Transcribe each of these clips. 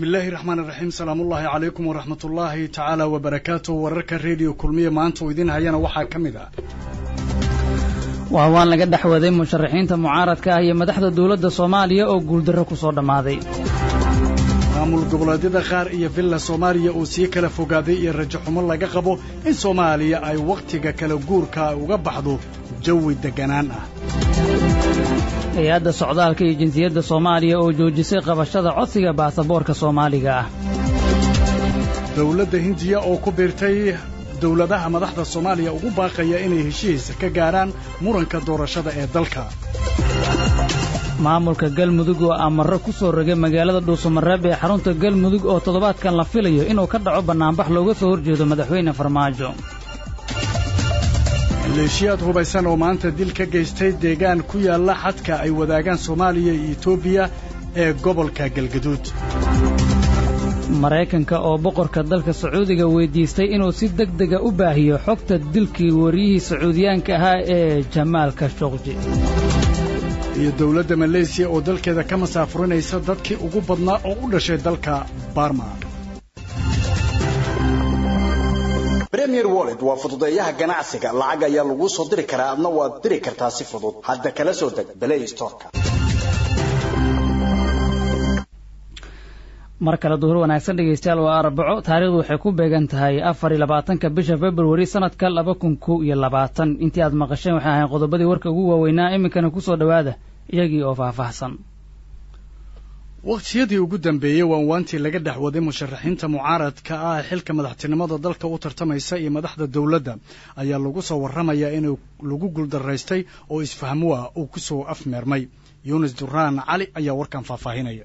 الله الرحمن الرحيم سلام الله عليكم ورحمة الله تعالى وبركاته وررك الراديو كلمية maanta idin hayana waxa kamida waan laga dhaxwaday musharaxiinta mucaaradka ah iyo madaxda dawladda Soomaaliya oo guuldarro ku soo dhamaaday maamul goboleedyada qaar iyo villa Soomaaliya oo si kala fogaaday iyo rajo xumo laga qabo in Soomaaliya ay waqtiga kala guurka uga baxdo jawi deganaan ah hay'adda socdaalka iyo jinsiyadda Soomaaliya oo joojisay qabashada codsiga baasaboorka Soomaaliga ah dawladda Hindiya oo ku biirtay dawladaha madaxda Soomaaliya ugu baaqaya inay heshiis ka gaaraan muranka doorashada ee dalka maamulka Galmudug oo amarro ku soo rogay magaalada Dhuusamareeb ee xarunta Galmudug oo toddobaadkan la filayo inuu ka dhaco banaanbax looga soo horjeedo madaxweyne Farmaajo leeshiyad hubaysan oo maanta dil ka geystay deegaan ku yaala xadka ay wadaagaan Soomaaliya iyo Itoobiya ee gobolka Galgaduud Mareykanka oo boqorka dalka Sacuudiga weydiistay inuu si degdeg ah u baahiyo xogta dilkii wariyihii Sacuudiyaanka ahaa ee Jamal Khashoggi iyo dawladda Malaysia oo dalkeeda ka masaafurinaysa dadkii ugu badnaa oo u dhashay dalka Burma Premier Wallet waa fududeeyaha ganacsiga lacag ayaa lagu soo diri karaa adna waad diri kartaa si fudud hadda kala soo deg Play Store-ka markale duhur wanaagsan dhageystayaal waa Arbaco taariikhdu waxay ku beegan tahay 24 bisha February sanadka 2020 intii aad maqasheen waxa ahayn qodobadii warka ugu waaweynaa iminkana ku soo dhawaada iyagii oo faahfaahsan waqtiyadii ugu dambeeyay waantii laga dhaxwaday musharaxiinta mucaaradka ah xilka madaxtinimada dalka u tartamaysa iyo madaxda dawladda ayaa lagu soo warramayaa in lagu guuldareystay oo isfahmo ah oo ku soo afmeermay Yunus Duraan Cali ayaa warkan faahfaahinaya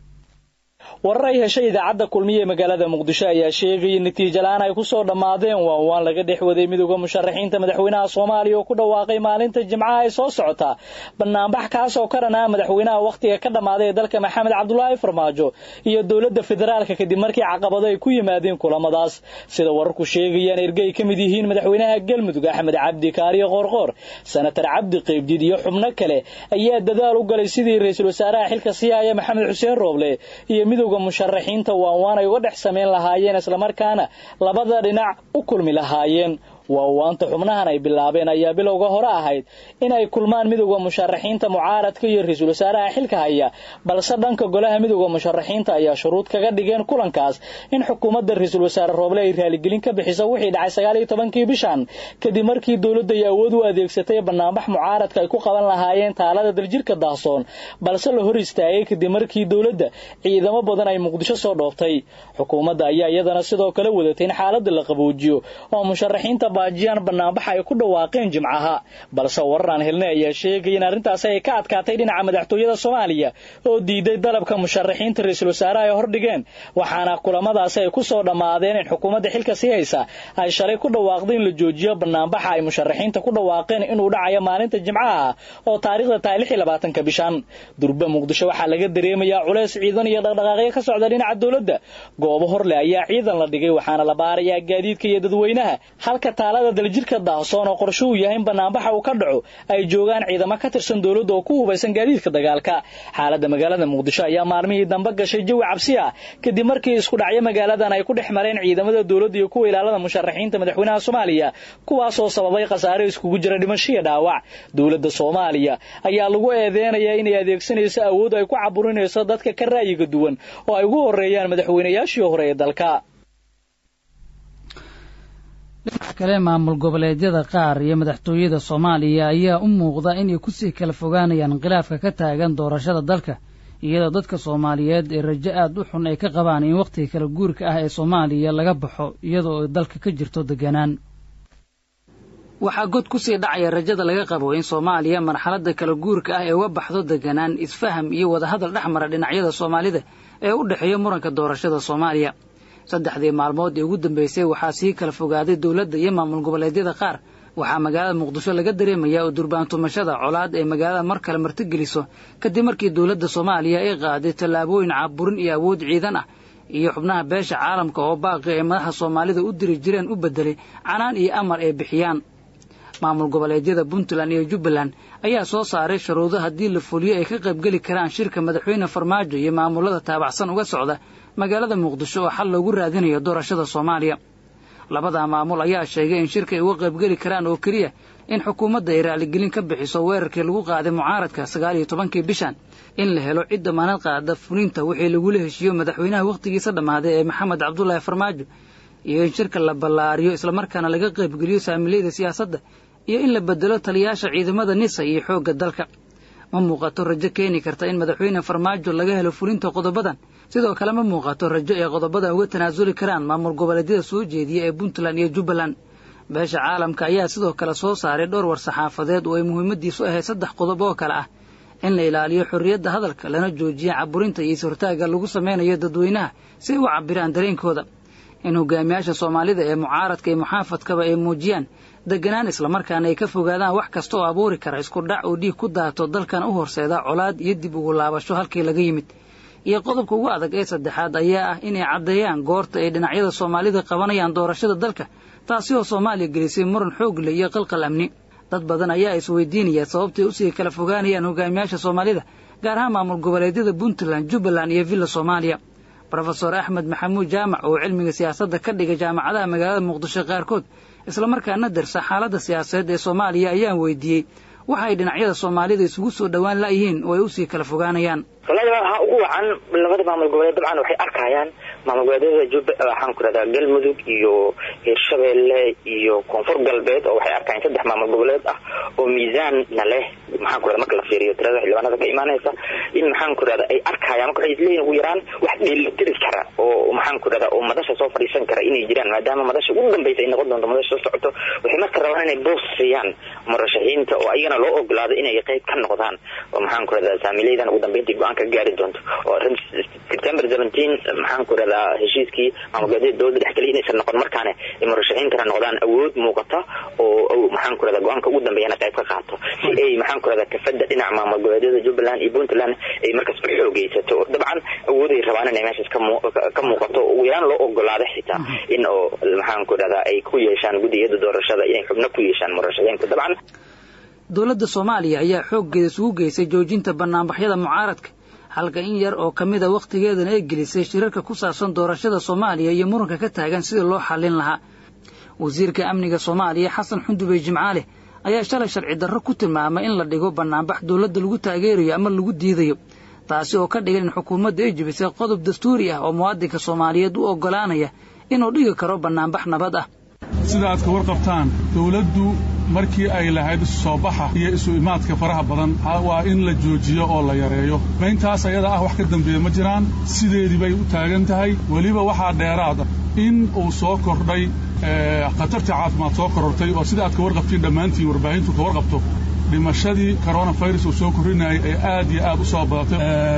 warar ay heshay idaacadda kulmiye magaalada Muqdisho ayaa sheegay in natiijo la'aan ay ku soo dhamaadeen waan laga dhexwaday midowga musharaxiinta madaxweynaha Soomaaliya oo ku dhawaaqay maalinta Jimcaha ay soo socota banaanbax kaas oo karana madaxweynaha waqtiga ka dhamaaday dalka Maxamed Cabdullaahi Farmaajo iyo dawladda federaalka kadib markii caqabado ay ku yimaadeen kulamadaas sida wararku sheegayaan ergey ka mid yihiin madaxweynaha Galmudug Axmed Cabdi Kaariyo Qorqor senator Cabdi Qeybdiid iyo xubno kale ayaa dadaal u galay sidii ra'iisul wasaaraha xilka siyaaya Maxamed Xuseen Rooble iyo midowga musharaxiinta waan ay uga dhex sameyn lahaayeen isla markaana labada dhinac u kulmi lahaayeen waanta xubnahan ay bilaabeen ayaa bilowga hore ahayd in ay kulmaan midowga musharaxiinta mucaaradka iyo ra'iisul wasaaraha xilka haya balse dhanka golaha midowga musharaxiinta ayaa shuruud kaga dhigeen kulankaas in xukuumadda ra'iisul wasaare Rooble ay raaligelin ka bixiso wixii dhacay 19 bishan kadib markii dawladda ay awood u adeegsatay banaanbax mucaaradka ay ku qaban lahaayeen taalada daljirka Daahsoon balse la hor istaagay kadib markii dawladda ciidamo badan ay Muqdisho soo dhooftay xukuumadda ayaa iyadana sidoo kale wadatay in xaaladda la qaboojiyo oo musharaxiinta baajiyaan banaanbax ay ku dhawaaqeen Jimcaha balse wararaan helnay ayaa sheegay in arrintaas ay ka adkaatay dhinaca madaxtooyada Soomaaliya oo diiday dalabka musharaxiinta ra'iisul wasaaraha ay hordhigeen waxaana kulamadaas ay ku soo dhamaadeen in xukuumadda xilka sii haysa ay shalay ku dhawaaqday in la joojiyo banaanbaxa ay musharaxiinta ku dhawaaqeen inuu dhacayo maalinta Jimcaha oo taariikhda 26 bishan durba Muqdisho waxa laga dareemayaa culays ciidan iyo dhaqdhaqaaqyo ka socda dhinaca dawladda goobo horle ayaa ciidan la dhigay waxaana la baarayaa gaadiidka iyo dadweynaha halka taalada daljirka Daahsoon oo qorshe u yahay banaanbaxa uu ka dhaco ay joogaan ciidamo ka tirsan dawladda oo ku hubeysan gaadiidka dagaalka xaaladda magaalada Muqdisho ayaa maalmihii dambe gashay jawi cabsi ah kadib markii isku dhacyo magaaladan ay ku dhex mareen ciidamada dawladda iyo kuwa ilaalada musharaxiinta madaxweynaha Soomaaliya kuwaas oo sababay khasaare iskugu jira dhimasho iyo dhaawac dawladda Soomaaliya ayaa lagu eedeynayaa inay adeegsanayso awood ay ku caburinayso dadka ka raayiga duwan oo ay ugu horeeyaan madaxweynayaashii hore ee dalka dhinaca kale maamul goboleedyada qaar iyo madaxtooyada Soomaaliya ayaa u muuqda inay ku sii kala fogaanayaan khilaafka ka taagan doorashada dalka iyadoo dadka Soomaaliyeed ee rajo aad u xun ay ka qabaan in waqtiga kala guurka ah ee Soomaaliya laga baxo iyadoo dalka ka jirto deganaan waxaa god ku sii dhacaya rajada laga qabo in Soomaaliya marxaladda kala guurka ah ee uga baxdo deganaan isfaham iyo wada hadal dhexmara dhinacyada Soomaalida ee u dhaxeeya muranka doorashada Soomaaliya saddexdii maalmood ee ugu dambeysay waxaa sii kala fogaaday dawladda iyo maamul goboleedyada qaar waxaa magaalada Muqdisho laga dareemayaa oo durbaantumashada colaad ee magaalada mar kale martigeliso kadib markii dawladda Soomaaliya ay qaaday tallaabooyin caaburin iyo awood ciidan ah iyo xubnaha beesha caalamka oo baaqi ee madaxda Soomaalida u diri jireen u bedelay canaan iyo amar ay bixiyaan maamul goboleedyada Puntland iyo Jubbaland ayaa soo saaray shuruudo haddii la fuliyo ay ka qaybgeli karaan shirka madaxweyne Farmaajo iyo maamulada taabacsan uga socda magaalada Muqdisho oo xal loogu raadinayo doorashada Soomaaliya. labada maamul ayaa sheegay in shirka ay uga qaybgeli karaan oo kaliya in xukuumadda ay raaligelin ka bixiso weerarkii lagu qaaday mucaaradka 19 bishan, in la helo cid damaanad qaada fulinta wixii lagu heshiiyo madaxweynaha waqtigiisa dhamaaday ee Maxamed Cabdullaahi Farmaajo, iyo in shirka la ballaariyo isla markaana laga qaybgeliyo saamilayda siyaasadda iyo in la bedelo taliyaasha ciidamada NISA iyo xoogga dalka. ma muuqato rajo keeni karta in madaxweyne Farmaajo laga helo fulinta qodobadan. sidoo kale ma muuqato rajo ay qodobadan uga tanaasuli karaan maamul goboleedyada soo jeediya ee Puntland iyo Jubbaland. beesha caalamka ayaa sidoo kale soo saaray dhowr war saxaafadeed oo ay muhiimadiisu ahayd 3 qodob oo kale ah: in la ilaaliyo xorriyadda hadalka, lana joojiyo caburinta iyo sortaaga lagu sameynayo dadweynaha si ay u cabiraan dareenkooda, in hogaamiyaasha Soomaalida ee mucaaradka iyo muxaafadkaba ay muujiyaan deganaan isla markaana ay ka fogaadaan wax kasta oo abuuri kara isku dhac oo dhiig ku daato dalkan u horseeda colaad iyo dib ugu laabasho halkii laga yimid. iyo qodobka ugu adag ee saddexaad ayaa ah inay caddeeyaan goorta ay dhinacyada Soomaalida qabanayaan doorashada dalka, taasi oo Soomaaliya gelisay muran xoog leh iyo qalqal amni. dad badan ayaa isweydiinaya sababtay u sii kala fogaanayaan hogaamiyaasha Soomaalida, gaar ahaan maamul goboleedyada Puntland, Jubbaland iyo Villa Soomaaliya. Professor Axmed Maxamuud Jaamac oo cilmiga siyaasadda ka dhigay jaamacadaha magaalada Muqdisho qaarkood isla markaana darsa xaaladda siyaasadeed ee Soomaaliya ayaan weydiiyey waxa ay dhinacyada Soomaalida isugu soo dhawaan laayihiin oo ay u sii kala fogaanayaan. waxa ugu wacan labada maamul goboleed dabcan waxay arkayaan maamul goboleedyada Jubbaland waxaan ku radaa Galmudug iyo Hirshabeelle iyo Koonfur Galbeed oo waxay arkayaan 3 maamul goboleed ah oo miisaan leh maxaan ku radaa marka la fiiriyo tirada xildhibaanada ka imaanaysa in maxaan ku radaa ay arkayaan marka ay leeyihiin ugu yaraan wax dheelitiri kara oo maxaan ku radaa oo madasha soo fadhiisan kara inay jiraan, maadaama madasha ugu dambeysay noqon doonto madasha soo socoto. waxay marka rabaan inay boos siiyaan murashaxiinta oo ayagana loo ogolaado inay qayb ka noqdaan oo maxaan ku radaa saamilaydan ugu dambeyntii go'aan ka gaari doonto oo September 17 maxaan ku radaa heshiiskii maamul goboleedyada dowladda dhexgalay inaysan noqon markaana murashaxiintana noqdaan awood muuqata oo maxaan ku radaa go'aanka ugu dambeeyana qayb ka qaato si ay maxaan ku radaa kafadda dhinaca maamul goboleedyada Jubbaland iyo Puntland ay markaas u xoogeysato. dabcan awood ay rabaan inay meeshaas ka muuqato ugu yaraan loo ogolaado xitaa in oo maxaan ku radaa ay ku yeeshaan gudiyada doorashada inay xubno ku yeeshaan murashaxiinta. dabcan dowladda Soomaaliya ayaa xooggeeda isugu geysay joojinta barnaamijyada mucaaradka, halka in yar oo kamida waqtigeedana ay gelisay shirarka ku saabsan doorashada Soomaaliya iyo muranka ka taagan sidii loo xalin lahaa. wasiirka amniga Soomaaliya Xasan Xundubey Jimcaale ayaa shalay sharci darro ku tilmaamay in la dhigo barnaamij dowladda lagu taageerayo ama lagu diidayo, taasi oo ka dhigan in xukuumadda ay jebisay qodob dastuuri ah oo muwaadinka Soomaaliyeed u ogolaanaya inuu dhigi karo barnaamij nabad ah. sida aad ka warqabtaan dawladdu markii ay lahayd soo baxa iyo isu imaadka faraha badan waa in la joojiyo oo la yareeyo. mayntaas ayada ah wax ka dambeeya ma jiraan, sideedii bay u taagan tahay. waliba waxaa dheeraad ah in uu soo kordhay khatarta caafimaad soo korortay oo sida aad ka warqabtiin dhammaantiin warbaahintu ka warqabto dhimashadii coronavirus oo soo korinayay ee aad iyo aad u soo badatay.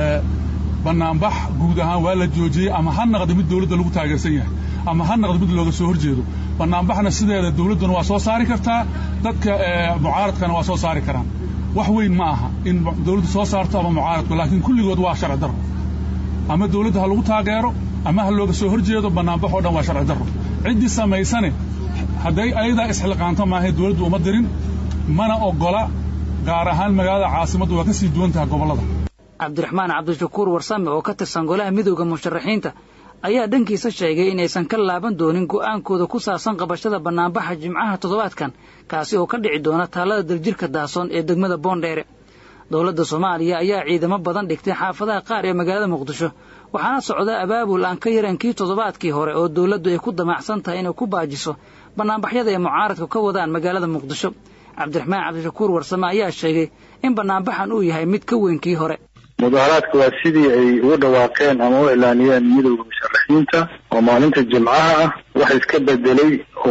banaanbax guud ahaan waa la joojiyey, ama ha noqdo mid dawladda lagu taageersan yahay ama ha noqdo mid looga soo horjeedo. banaanbaxna sideeda dawladduna waa soo saari kartaa, dadka mucaaradkana waa soo saari karaan. wax weyn ma aha in dawladdu soo saarto ama mucaaradku, laakiin kulligood waa sharci darro. ama dawladda ha lagu taageero ama ha looga soo horjeedo, banaanbax oo dhan waa sharci darro. ciddii samaysane hadday ayadaa isxilqaanto maahay dawladdu uma dirin, mana ogola. gaar ahaan magaalada caasimaddu waa ka sii duwan tahay gobollada. Cabdiraxmaan Cabdishakuur Warsame oo ka tirsan golaha midowga musharaxiinta ayaa dhankiisa sheegay inaysan ka laaban doonin go'aankooda ku saabsan qabashada banaanbaxa Jimcaha toddobaadkan, kaasi oo ka dhici doona taalada daljirka Daasoon ee degmada Boondheere. dowladda Soomaaliya ayaa ciidamo badan dhigtay xaafadaha qaar ee magaalada Muqdisho, waxaana socda abaabul aan ka yarankii toddobaadkii hore oo dawladdu ay ku damacsan tahay inay ku baajiso banaanbaxyada ay mucaaradku ka wadaan magaalada Muqdisho. Cabdiraxmaan Cabdishakuur Warsame ayaa sheegay in banaanbaxan uu yahay mid ka weynkii hore. mudaharaadku waa sidii ay ugu dhawaaqeen ama u ilaaniyeen midowga musharaxiinta oo maalinta Jimcaha ah. wax iska bedelay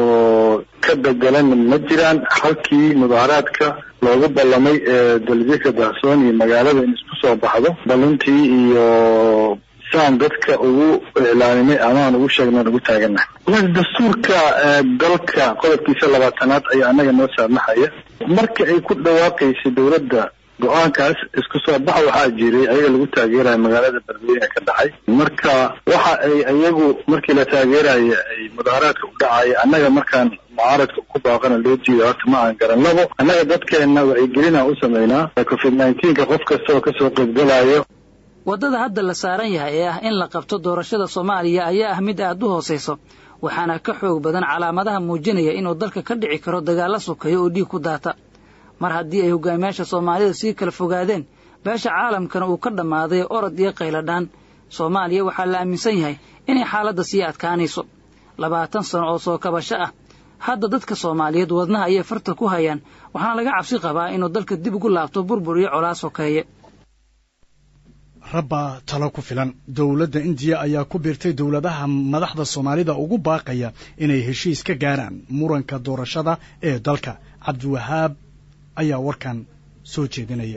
oo ka bedelan ma jiraan. halkii mudaharaadka loogu ballamay daljirka Daasoon iyo magaalada in isku soo baxdo ballantii iyo saan dadka ugu ilaalinay ama aan ugu sheegnay ugu taaganahay. dastuurka dalka qodobkiisa 20aad ayaa anaga noo saamaxaya. marka ay ku dhawaaqaysay dawladda go'aankaas isku soo bax waxaa jiray ayaga lagu taageerayo magaalada Beledweyne ka dhacay. marka waxa ay ayagu markii la taageerayo ay mudaharaadka u dhacay, annaga markaan mucaaradka ku baaqana loo diiday horta ma aan garan. labo, annaga dadkeenna wacyigelina u sameynaa COVID-19 qof kasta oo kasoo qaybgalayo. waddada hadda la saaran yahay ee ah in la qabto doorashada Soomaaliya ayaa ah mid aad u hooseyso, waxaana ka xoog badan calaamadaha muujinaya inuu dalka ka dhici karo dagaal sokeeyo oo dhiig ku daata. mar haddii ay hogaamiyaasha Soomaalida sii kala fogaadeen, beesha caalamkana uu ka dhamaaday orod iyo qayladhaan, Soomaaliya waxaa la aaminsan yahay inay xaaladda sii adkaanayso. 20 sano oo soo kabasho ah, hadda dadka Soomaaliyeed wadnaha ayay farta ku hayaan, waxaana laga cabsi qabaa inuu dalka dib ugu laabto burbur iyo colaas sokeeye. rabba talo ku filan. dowladda Indiya ayaa ku biirtay dowladaha madaxda Soomaalida ugu baaqaya inay heshiis ka gaaraan muranka doorashada ee dalka. Cabdiwahaab ayaa warkan soo jeedinaya.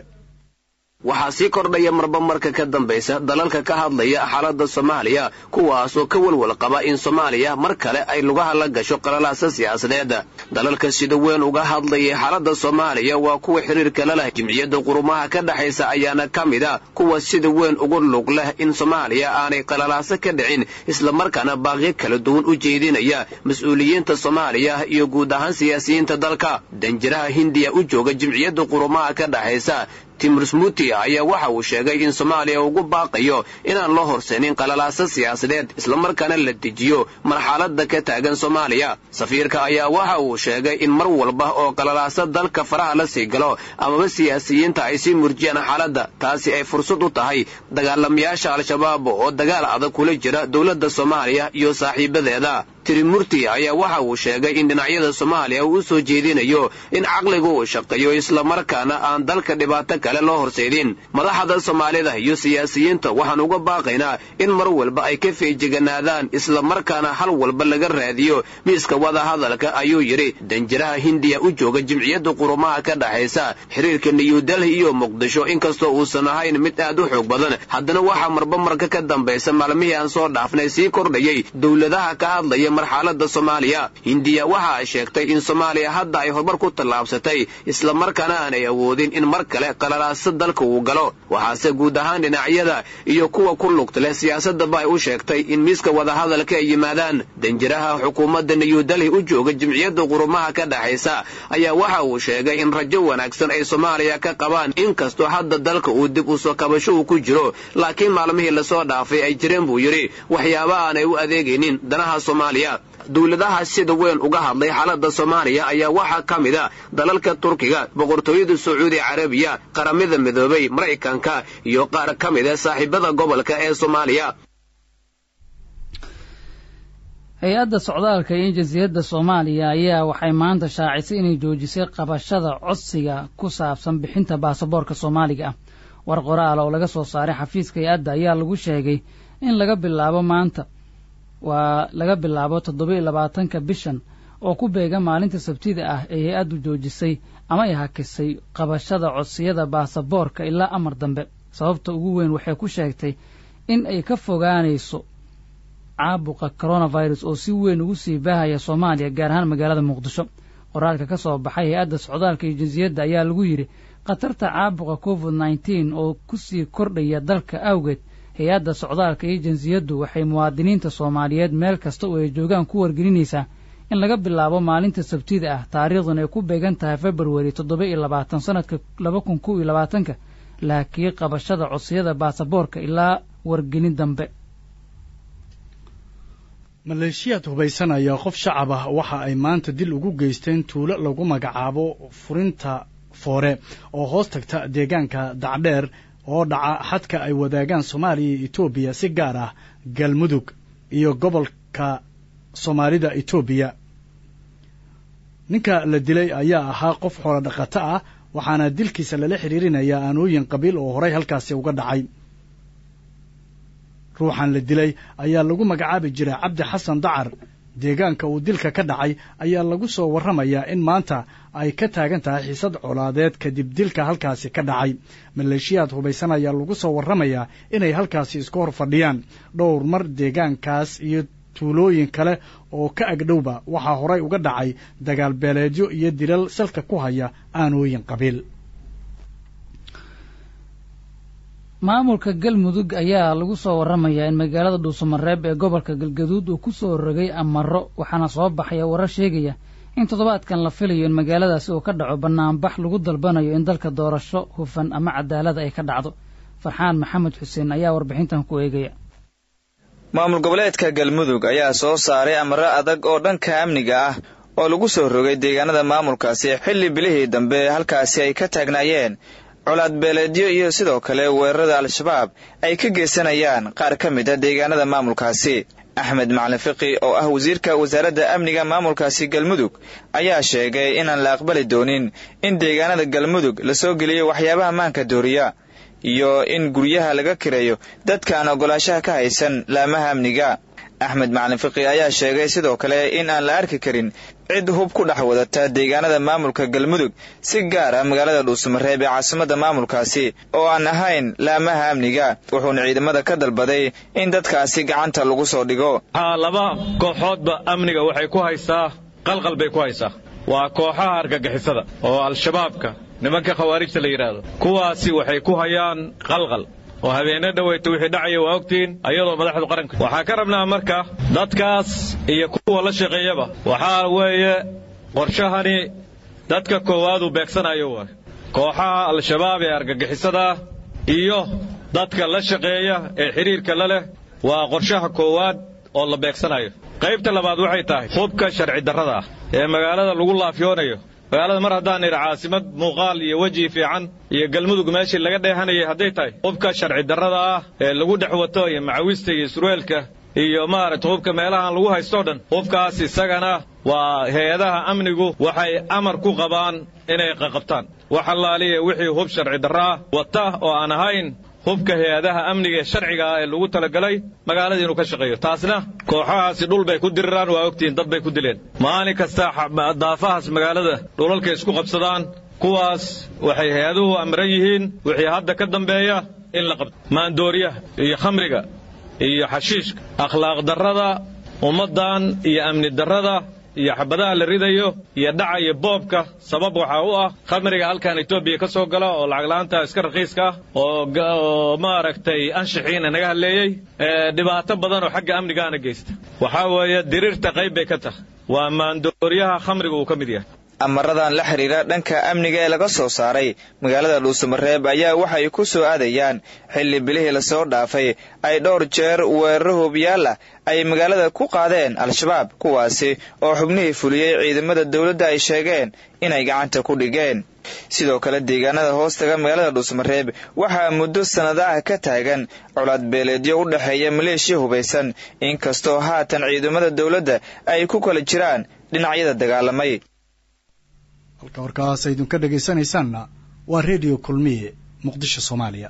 waxaa sii kordhaya marba marka ka dambaysa dalalka ka hadlaya xaaladda Soomaaliya, kuwaasoo ka walwal qaba in Soomaaliya mar kale ay lugaha la gasho qalalaasa siyaasadeed. dalalka sida weyn uga hadlaya xaaladda Soomaaliya waa kuwa xiriirka la leh Jimciyadda Qurumaha ka dhaxaysa, ayaana ka mid ah kuwa sida weyn ugu lug leh in Soomaaliya aanay qalalaasa ka dhicin, isla markaana baaqyo kala duwan u jeedinaya mas'uuliyiinta Soomaaliya iyo guud ahaan siyaasiyiinta dalka. danjiraha Hindiya u jooga Jimciyadda Qurumaha ka dhaxaysa Timur Smuti ayaa waxa uu sheegay in Soomaaliya ugu baaqayo inaan loo horseinin qalalaasa siyaasadeed, isla markaana la dejiyo marxaladda ka taagan Soomaaliya. safiirka ayaa waxa uu sheegay in mar walba oo qalalaasa dalka faraha la sii galo amaba siyaasiyiinta ay sii murjiyaan xaaladda, taasi ay fursad u tahay dagaalamayaasha Al-Shabaab oo dagaal adag kula jira dowladda Soomaaliya iyo saaxiibadeeda. Tirimurti ayaa waxa uu sheegay in dhinacyada Soomaaliya uu soo jeedinayo in caqligu uu shaqeeyo, isla markaana aan dalka dhibaato kale loo horseedin. madaxda Soomaalida iyo siyaasiyiinta waxaan uga baaqaynaa in mar walba ay ka feejiganaadaan, isla markaana hal walba laga raadiyo miiska wada hadalka, ayuu yiri danjiraha Hindiya u jooga Jimciyadda Qurumaha ka dhaxaysa. xiriirka New Delhi iyo Muqdisho inkastoo uusan ahayn mid aad u xoog badan, haddana waxaa marba marka ka dambaysa maalmihii aan soo dhaafnay sii kordhayay dowladaha ka hadlaya marxaladda Soomaaliya. Hindiya waxa ay sheegtay in Soomaaliya hadda ay horumar ku tallaabsatay, isla markaana aanay awoodin in mar kale qalalaasa dalka uu galo. waxaase guud ahaan dhinacyada iyo kuwa ku lugta leh siyaasadaba ay u sheegtay in miiska wada hadalka ay yimaadaan. danjiraha xukuumadda New Delhi u jooga Jimciyadda Qurumaha ka dhaxaysa ayaa waxa uu sheegay in rajo wanaagsan ay Soomaaliya ka qabaan, inkastoo hadda dalka uu dib u soo kabasho uu ku jiro, laakiin maalmihii la soo dhaafay ay jireen buu yiri waxyaabo aanay u adeegaynin danaha Soomaaliya. dowladaha sida weyn uga hadlay xaaladda Soomaaliya ayaa waxaa ka mid ah dalalka Turkiga, boqortooyada Sacuudi Carabiya, qaramada midoobay, Mareykanka iyo qaar ka mid ah saaxiibada gobolka ee Soomaaliya. hay-adda socdaalka iyo jasiiradda Soomaaliya ayaa waxay maanta shaacisay inay joojisay qabashada codsiga ku saabsan bixinta baasaboorka Soomaaliga ah. war qoraal oo laga soo saaray xafiiska hay-adda ayaa lagu sheegay in laga bilaabo 27 bishan oo ku beega maalinta Sabtida ah ee hay-addu joojisay ama ay hakisay qabashada codsiyada baasaboorka ilaa amar dambe. sababta ugu weyn waxay ku sheegtay in ay ka fogaanayso caabuqa coronavirus oo si weyn ugu sii baahaya Soomaaliya, gaar ahaan magaalada Muqdisho. qoraalka ka soo baxay hay-adda socdaalka iyo jinsiyadda ayaa lagu yiri khatarta caabuqa COVID-19 oo ku sii kordhaya dalka awgeed, hay-adda socdaalka iyo jinsiyaddu waxay muwaadiniinta Soomaaliyeed meel kasta oo ay joogaan ku wargelinaysaa in laga bilaabo maalinta Sabtida ah, taariikhdan ay ku beegan tahay February 27 sanadka 2021, laakiin qabashada codsiyada baasaboorka ilaa wargelin dambe. maleeshiyaad hubaysan ayaa qof shacab ah waxa ay maanta dil ugu geysteen tuulo lagu magacaabo Furinta Foore oo hoos tagta deegaanka Dacdheer oo dhaca xadka ay wadaagaan Soomaaliya iyo Itoobiya, si gaar ah Galmudug iyo gobolka Soomaalida Itoobiya. ninka la dilay ayaa ahaa qof xoolo dhaqato ah, waxaana dilkiisa lala xiriirinayaa aanooyin qabiil oo horay halkaasi uga dhacay. ruuxan la dilay ayaa lagu magacaabi jiray Cabdi Xasan Dacar. deegaanka uu dilka ka dhacay ayaa lagu soo warramayaa in maanta ay ka taagan tahay xiisad colaadeed kadib dilka halkaasi ka dhacay. maleeshiyaad hubaysan ayaa lagu soo warramayaa inay halkaasi isku hor fadhiyaan dhowr mar. deegaankaas iyo tuulooyin kale oo ka agdhowba waxaa horay uga dhacay dagaal beeleedyo iyo dilal salka ku haya aanooyin qabiil. maamulka Galmudug ayaa lagu soo warramayaa in magaalada Dhuusamareeb ee gobolka Galgaduud uu ku soo rogay amaro, waxaana soo baxaya warar sheegaya in toddobaadkan la filayo in magaaladaasi uu ka dhaco bannaanbax lagu dalbanayo in dalka doorasho hufan ama cadaalad ay ka dhacdo. Farxaan Maxamed Xuseen ayaa warbixintan ku eegaya. maamul goboleedka Galmudug ayaa soo saaray amaro adag oo dhanka amniga ah oo lagu soo rogay deegaanada maamulkaasi xilli bilihii dambe halkaasi ay ka taagnaayeen colaad beeleedyo iyo sidoo kale weerarada al-shabaab ay ka geysanayaan qaar ka mid ah deegaanada maamulkaasi. Axmed Macalin Fiqi oo ah wasiirka wasaaradda amniga maamulkaasi Galmudug ayaa sheegay inaan la aqbali doonin in deegaanada Galmudug la soo geliyo waxyaabaha maanka dooriya iyo in guryaha laga kireeyo dadka aan ogolaanshaha ka haysan laamaha amniga. Axmed Macalin Fiqi ayaa sheegay sidoo kale in aan la arki karin cid hub ku dhex wadata deegaanada maamulka Galmudug si gaar ah magaalada Dhuusamareeb ee caasimadda maamulkaasi oo aan ahayn laamaha amniga. wuxuuna ciidamada ka dalbaday in dadkaasi gacanta lagu soo dhigo. laba kooxoodba amniga waxay ku haysaa qalqal bay ku haysaa. waa kooxaha argagixisada oo al-shabaabka nimanka khawaarijta la yiraahdo. kuwaasi waxay ku hayaan qalqal oo habeenada dhaweyta wixii dhacaya waa ogtiin ayadoo madaxda qaranka. waxaa ka rabnaa marka dadkaas iyo kuwa la shaqeeyaba waxaa weeye qorshahani dadka koowaad uu beegsanayo waa kooxaha al-shabaab ee argagixisada iyo dadka la shaqeeya ee xiriirka la leh. waa qorshaha koowaad oo la beegsanayo. qaybta labaad waxay tahay hubka sharci darrada ah ee magaalada lagu laafyoonayo. magaalada mar haddaan idhi caasimad muuqaal iyo weji fiican iyo Galmudug meeshii laga dheehanayay hadday tahay hubka sharci darrada ah ee lagu dhex wato iyo macawista iyo surweelka iyo maaragtay hubka meelahan lagu haysto dhan hubkaas isagana waa hay-adaha amnigu waxay amar ku qabaan inay qabtaan wax allaaliya wixii hub sharci darro ah wata oo aan ahayn hubka hay-adaha amniga ee sharciga ah ee lagu talagalay magaalada inuu ka shaqeeyo. taasna kooxahaasi dhul bay ku diriraan waa ogtiin dad bay ku dileen. maalin kasta daafahaas magaalada dhulalka isku qabsadaan. kuwaas waxay hay-aduhu amran yihiin wixii hadda ka dambeeya in la qabto. maandooriyaha iyo khamriga iyo xashiishka akhlaaq darrada ummaddan iyo amni darrada iyo xabadaha la ridayo iyo dhaca iyo boobka sabab waxa u ah khamriga halkan Itoobiya ka soo gala oo lacag la'aanta iska raqiiska oo maaragtay anshixiina naga haleeyay dhibaato badan oo xagga amnigaana geysta. waxa weeye dirirta qayb bay ka tahay. waa maandooriyaha khamriga uu ka mid yahay. amaradan la xiriira dhanka amniga ee laga soo saaray magaalada Dhuusamareeb ayaa waxay ku soo aadayaan xilli bilihii la soo dhaafay ay dhowr jeer weeraro hubyaal ah ay magaalada ku qaadeen al-shabaab kuwaasi oo xubnihii fuliyay ciidamada dawladda ay sheegeen inay gacanta ku dhigeen. sidoo kale deegaanada hoostaga magaalada Dhuusamareeb waxaa muddo sanadaha ka taagan colaad beeleedyo u dhaxeeya maleeshiya hubaysan inkastoo haatan ciidamada dawladda ay ku kala jiraan dhinacyada dagaalamay. halka warkaas aydin ka dhagaysanaysaanna waa Radio Kulmiye Muqdisho Soomaaliya.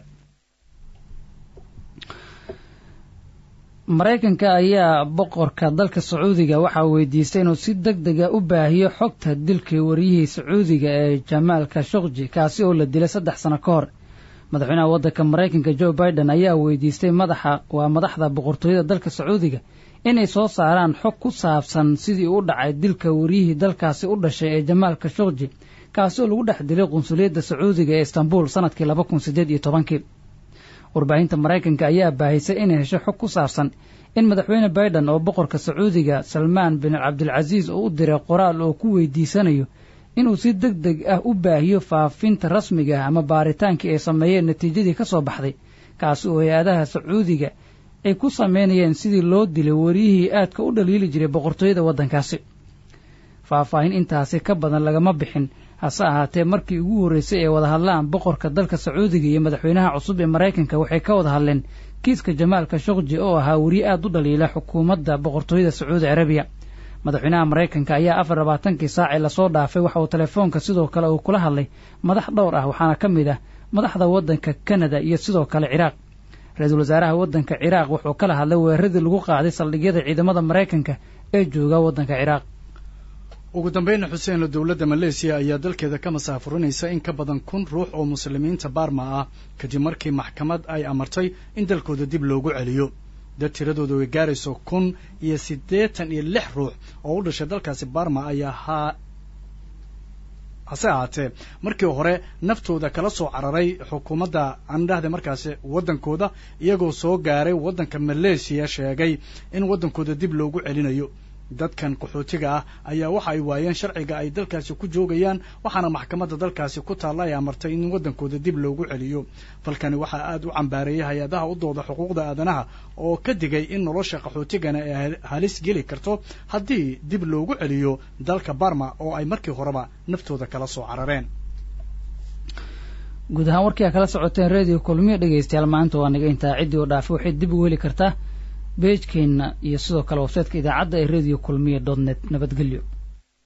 Mareykanka ayaa boqorka dalka Sacuudiga waxa uu weydiistay inuu si degdeg ah u baahiyo xogta dilkii wariyihii Sacuudiga ee Jamal Khashoggi kaasi oo la dilay 3 sano ka hor. madaxweynaha waddanka Mareykanka Joe Biden ayaa weydiistay madaxda boqortooyada dalka Sacuudiga inay soo saaraan xog ku saabsan sidii uu dhacay dilka wariyihii dalkaasi u dhashay ee Jamal Khashoggi kaasi oo lagu dhex dilay qunsuliyadda Sacuudiga ee Istanbul sanadkii 2018. warbaahinta Mareykanka ayaa baahisay inay hesho xog ku saabsan in madaxweyne Biden oo boqorka Sacuudiga Salman bin Abdulaziz u diray qoraal oo ku weydiisanayo inuu si degdeg ah u baahiyo faafinta rasmiga ah ama baaritaankii ay sameeyeen natiijadii ka soo baxday kaasi oo hay-adaha Sacuudiga ay ku sameynayeen sidii loo dilay wariyihii aadka u dhaliili jiray boqortooyada waddankaasi. faahfaahin intaasi ka badan lagama bixin hase ahaatee markii ugu horreysay ee wada hadlaan boqorka dalka Sacuudiga iyo madaxweynaha cusub ee Mareykanka waxay ka wada hadleen kiiska Jamal Khashoggi oo ahaa wariye aad u dhaliila xukuumadda boqortooyada Sacuudi Arabiya. madaxweynaha Mareykanka ayaa 24 saac la soo dhaafay waxa uu telefoonka sidoo kale uu kula hadlay madax dhowr ah waxaana ka mid ah madaxda waddanka Canada iyo sidoo kale Ciraaq. ra'iisul wasaaraha waddanka Ciraaq wuxuu kala hadlay weeraradii lagu qaaday saldhigyada ciidamada Mareykanka ee jooga waddanka Ciraaq. ugu dambeyn Xuseen dawladda Malaysia ayaa dalkeeda ka masaafurinaysa in ka badan 1,000 ruux oo muslimiinta Barma ah kadib markii maxkamad ay amartay in dalkooda dib loogu celiyo. dad tiradoodu ay gaarayso 186 ruux oo u dhashay dalkaasi Barma ayaa hase ahaatee markii hore naftooda kala soo cararay xukuumadda andhahda markaasi waddankooda iyagoo soo gaaray waddanka Malaysia sheegay in waddankooda dib loogu celinayo. dadkan qaxootiga ah ayaa waxa ay waayeen sharciga ay dalkaasi ku joogayaan waxaana maxkamadda dalkaasi ku taalla ay amartay in waddankooda dib loogu celiyo falkani waxaa aad u cambaareeyay hay-adaha u dooda xuquuqda aadanaha oo ka digay in nolosha qaxootigana ay halis geli karto haddii dib loogu celiyo dalka Burma oo ay markii horeba naftooda kala soo carareen. guud ahaan warkii kala socoteen radio kulmiye dhegeystayaal maanta waa naga intaa cidii oo dhaafay waxay dib u heli kartaa page-keena iyo sidoo kale website-ka idaacadda ee radio kulmiye.net nabadgelyo.